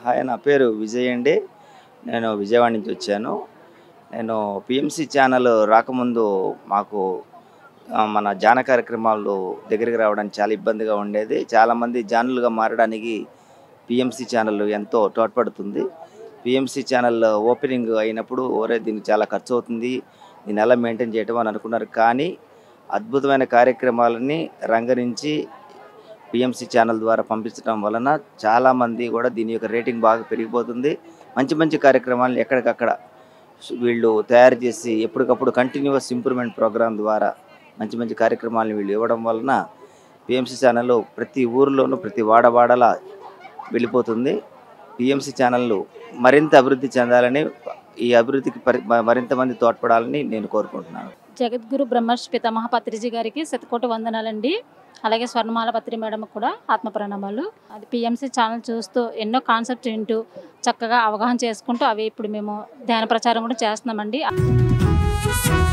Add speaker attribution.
Speaker 1: Hi, నా పేరు విజయ్ అండి. నేను విజయవాడ నుంచి వచ్చాను. నేను పిఎంసి ఛానల్ రాకముందు మాకు మన ధ్యాన కార్యక్రమాలు దగ్గరికి రావడానికి చాలా ఇబ్బందిగా ఉండేది. చాలామంది ధ్యానులుగా మారడానికి పిఎంసి ఛానల్ ఎంతో తోడ్పడుతుంది. పిఎంసి ఛానల్ ఓపెనింగ్ అయినప్పుడు దీనికి చాలా ఖర్చు అవుతుంది, దీన్ని ఎలా మెయింటైన్ చేయటం అని అనుకున్నారు. కానీ అద్భుతమైన కార్యక్రమాలని రంగరించి పిఎంసి ఛానల్ ద్వారా పంపించడం వలన చాలామంది కూడా దీని యొక్క రేటింగ్ బాగా పెరిగిపోతుంది. మంచి మంచి కార్యక్రమాలను ఎక్కడికక్కడ వీళ్ళు తయారు చేసి ఎప్పటికప్పుడు కంటిన్యూస్ ఇంప్రూవ్మెంట్ ప్రోగ్రాం ద్వారా మంచి మంచి కార్యక్రమాలను వీళ్ళు ఇవ్వడం వలన పిఎంసి ఛానల్ ప్రతి ఊరిలోనూ ప్రతి వాడవాడలా వెళ్ళిపోతుంది. పిఎంసి ఛానల్ మరింత అభివృద్ధి చెందాలని, ఈ అభివృద్ధికి మరింత మంది తోడ్పడాలని నేను కోరుకుంటున్నాను.
Speaker 2: జగద్గురు బ్రహ్మర్షి పితామహ పత్రిజీ గారికి శతకోటి వందనాలండి. అలాగే స్వర్ణమాల పత్రి మేడం కూడా ఆత్మ ప్రణామాలు. అది పిఎంసి ఛానల్ చూస్తూ ఎన్నో కాన్సెప్ట్స్ వింటూ చక్కగా అవగాహన చేసుకుంటూ అవి ఇప్పుడు మేము ధ్యాన ప్రచారం కూడా చేస్తున్నామండి.